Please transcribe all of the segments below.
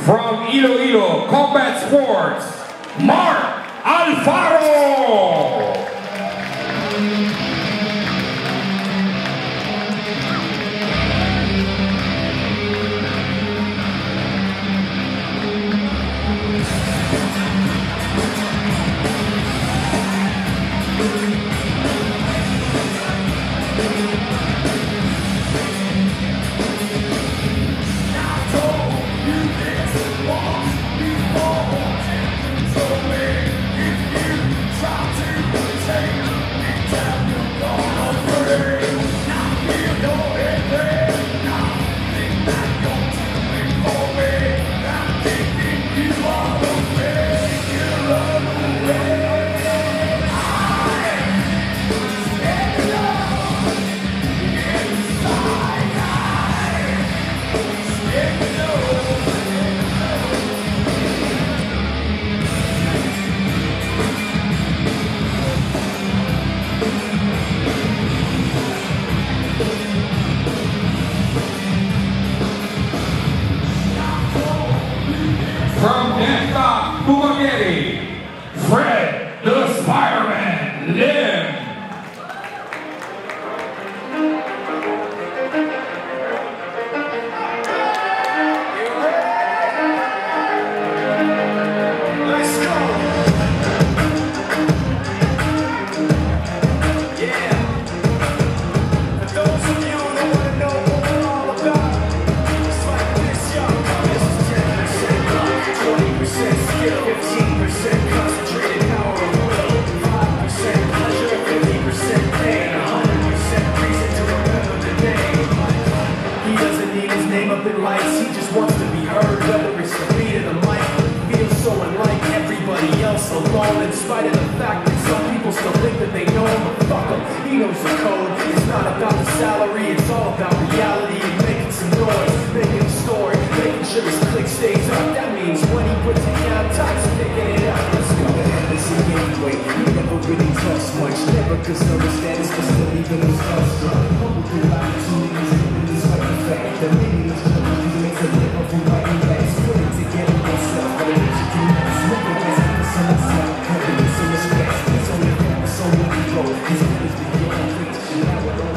From Iloilo Combat Sports, Mark Alfaro. From Fred the Spider-Man Lim. Let's go. Yeah. For those of you that want to know what we're all about, it's like this, y'all. This is 10% luck, 20% skill, 15% concentrated power of will, 5% pleasure, 50% pain, 100% reason to remember the name. He doesn't need his name up in lights, he just wants to be heard, whether it's the beat of the mic. Feels so unlike everybody else alone, in spite of the fact that some people still think that they know him, but fuck him, he knows the code. It's not about the salary, it's all about reality and making some noise, making a story, making sure his click stays up. That means when he puts it down, time's picking it up. Let's go. Listen anyway, he never really talks much, never cause no status, but still even his starstruck. Humble through opportunities, living this way in fact, the meaning is trouble, he makes a living from writing backs, put it together myself, but I let you do that. Smoking this, so let's not cover this, so respect. It's only family, so many go. His is beyond reach, now we're on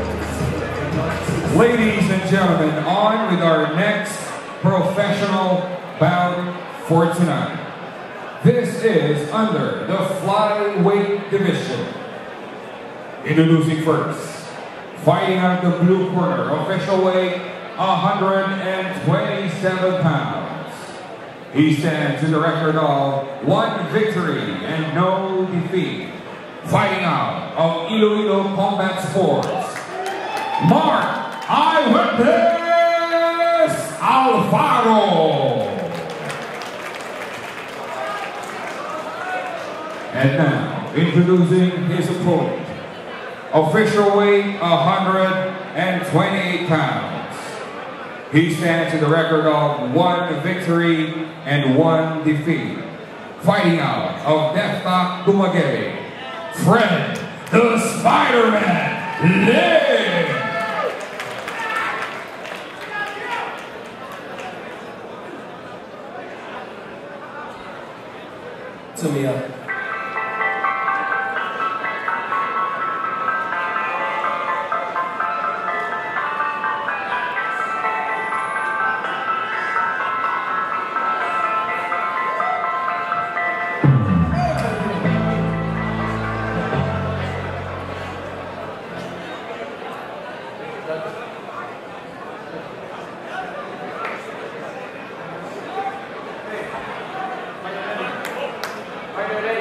the Ladies and gentlemen, on with our next professional bout for tonight. This is under the flyweight division. Introducing first, fighting out of the blue corner, official weight 127 pounds. He stands with a record of 1 victory and no defeat. Fighting out of Iloilo Combat Sports, Mark Eyewitness Alfaro. And now, introducing his opponent, official weight 128 pounds. He stands with a record of 1 victory and 1 defeat. Fighting out of Defta Dumaguete, Fred the Spider-Man Lim. To me up. Are you ready?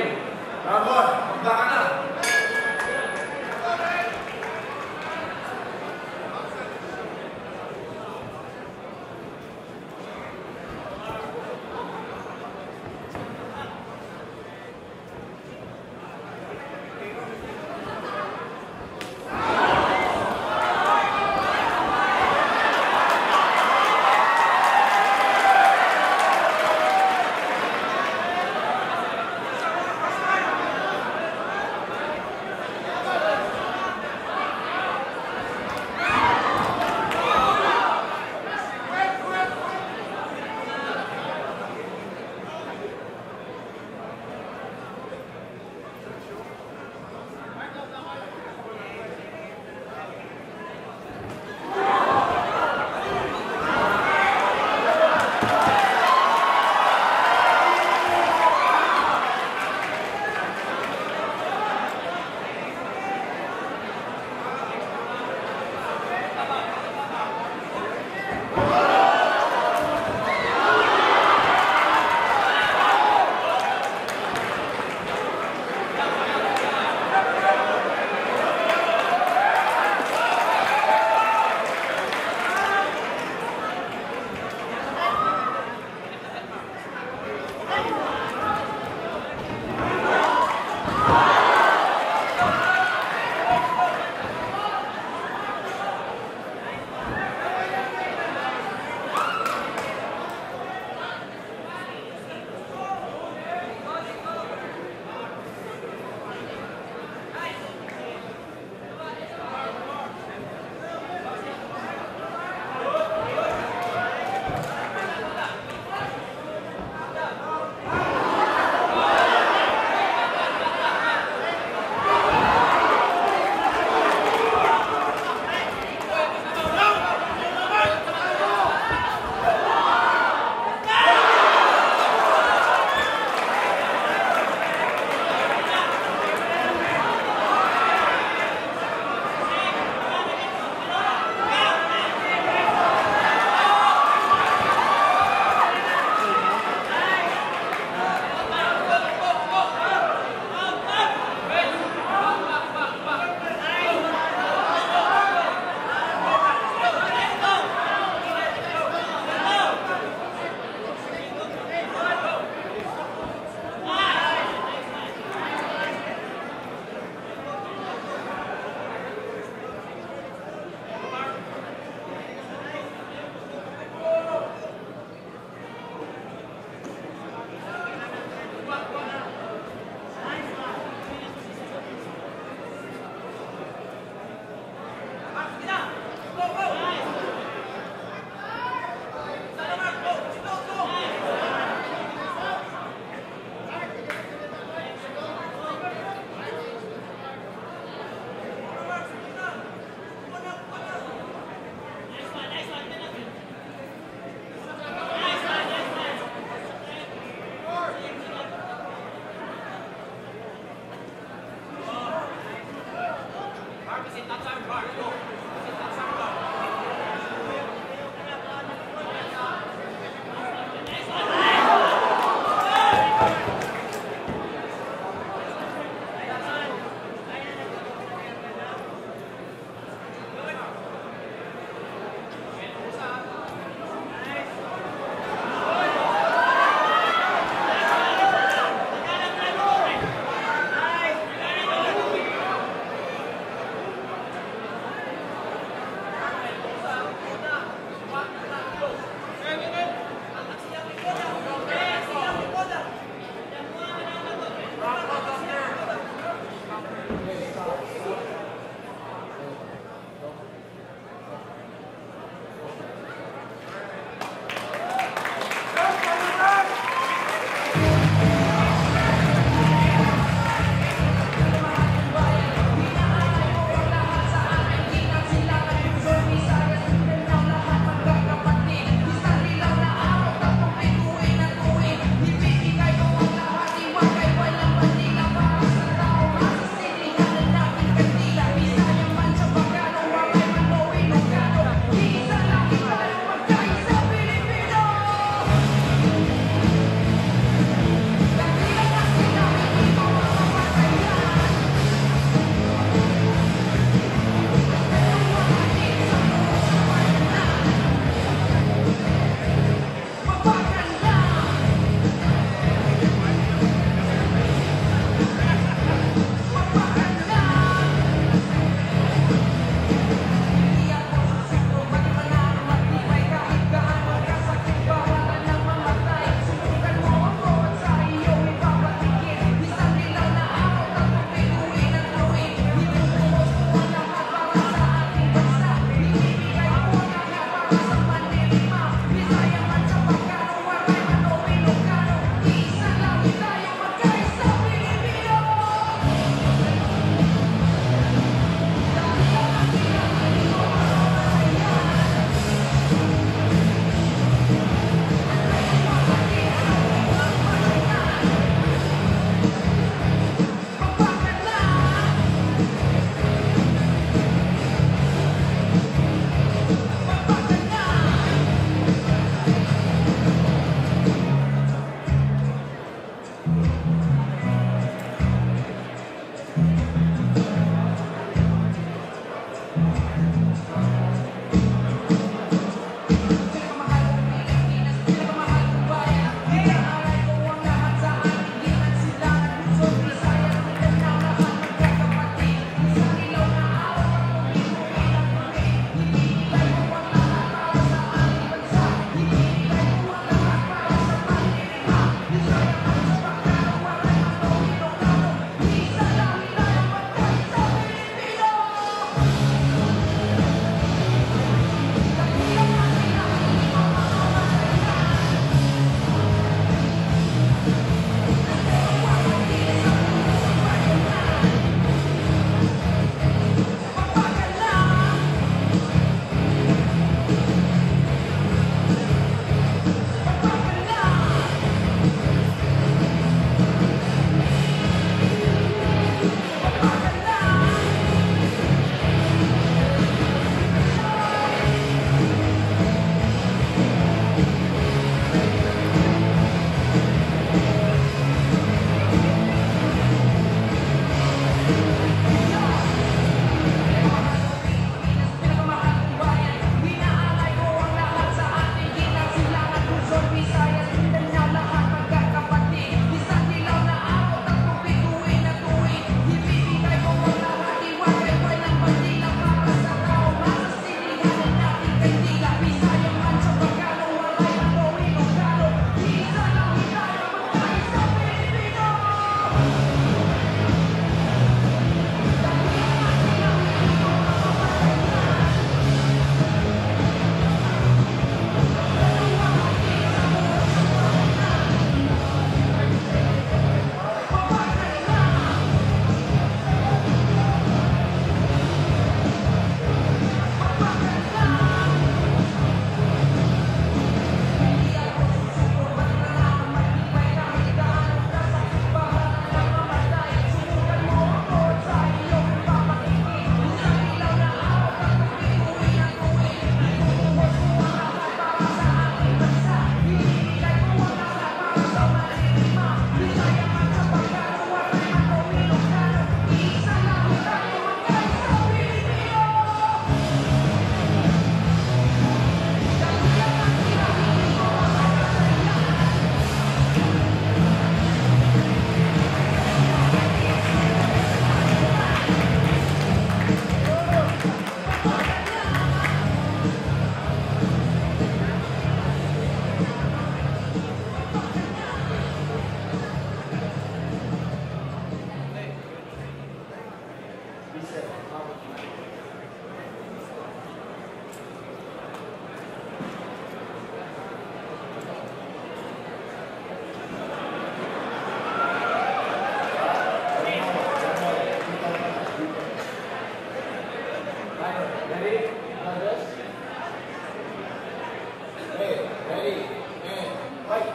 Okay, ready, and fight.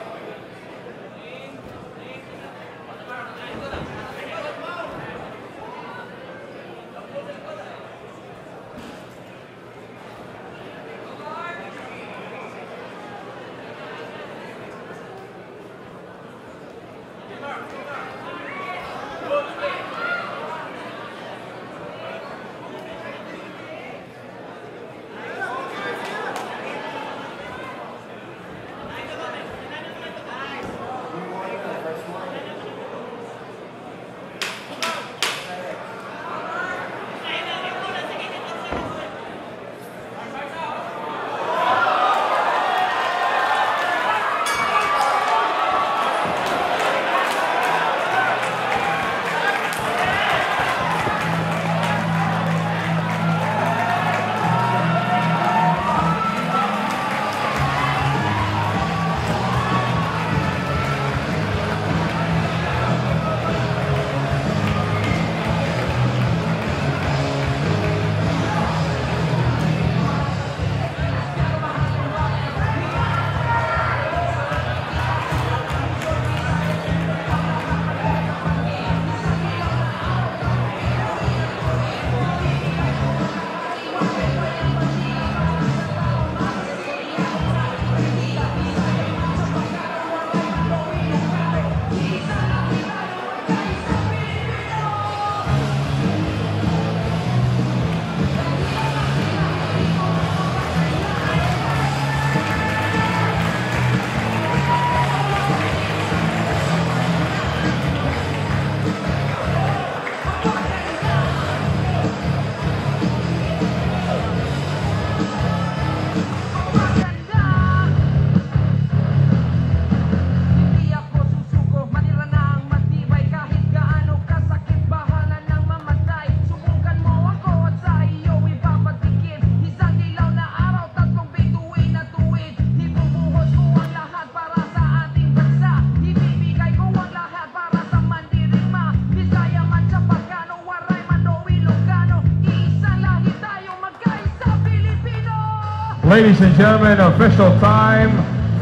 Ladies and gentlemen, official time,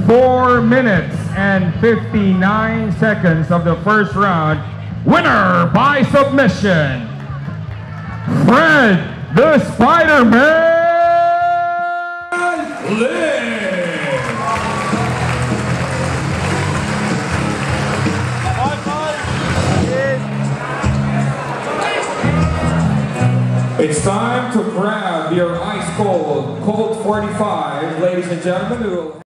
4 minutes and 59 seconds of the first round. Winner by submission, Fred the Spider-Man Lynn. It's time to grab your ice cold Colt 45, ladies and gentlemen.